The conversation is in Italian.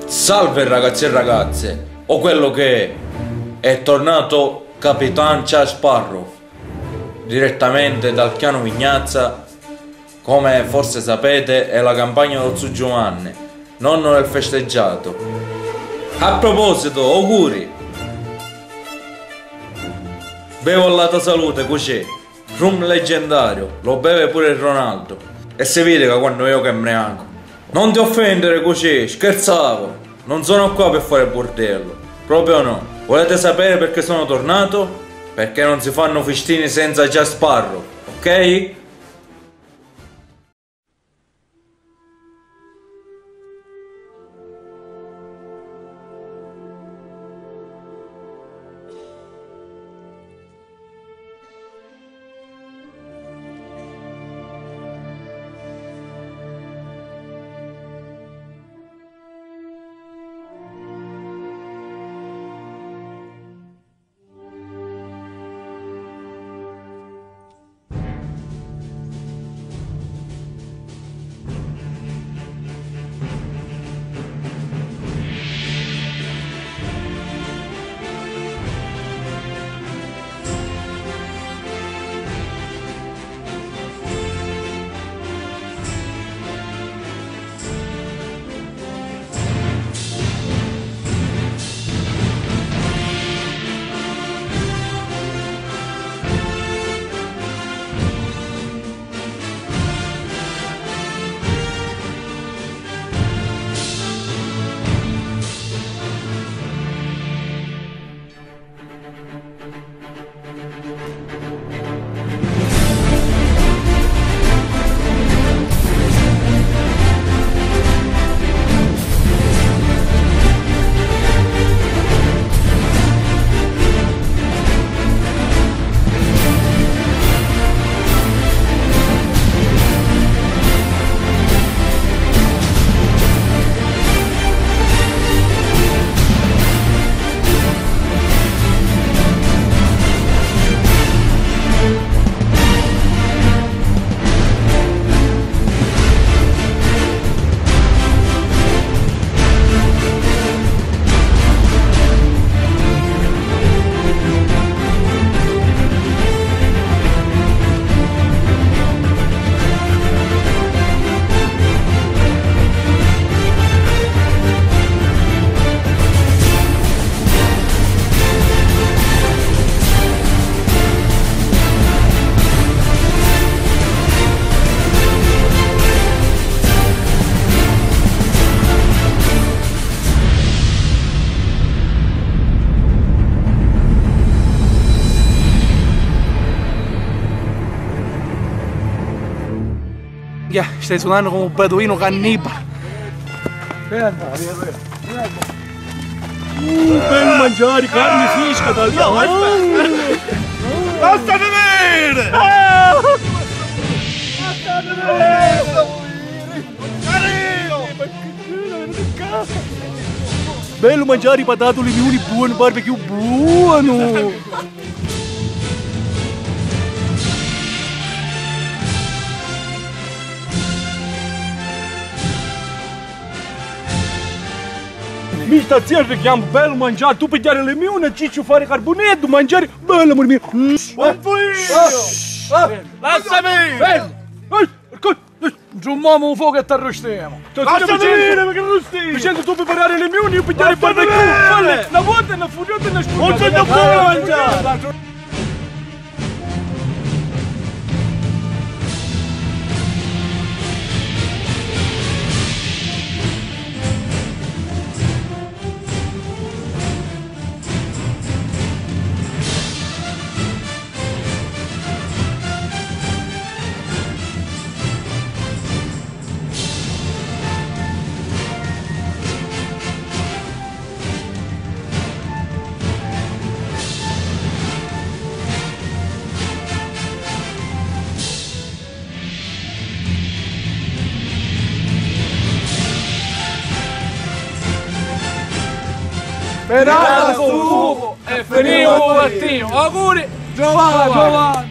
Salve ragazzi e ragazze, o quello che è tornato Capitan Charles Sparrow, direttamente dal Chiano Vignazza. Come forse sapete è la campagna dello zio Giovanni, nonno del festeggiato. A proposito, auguri! Bevo alla tua salute, così. Rum leggendario, lo beve pure il Ronaldo. E si vede che quando io che mneanco. Non ti offendere così, scherzavo. Non sono qua per fare bordello. Proprio no. Volete sapere perché sono tornato? Perché non si fanno festini senza Jack Sparrow, ok? Stai suonando come un beduino cannibale. Bello mangiare carne fresca dal basta vedere! Bello mangiare i patatoli di uni buoni, barbecue buono! Mi sta zia chiamo bello mangiare, tu pigliare le mie, ciccio fare carbonetto, mangiare bello amore mio. Lasciami! Bello! Giummiamo un fuoco e ti arrestiamo. Lasciami venire perché arresti! Mi sento tu preparare le mie, io pigliare il barbecue. Una volta, una furiosa e una sputa. Non c'è da mangiare! Peralta sul fuoco e finito il mattino. Auguri! Giovanni!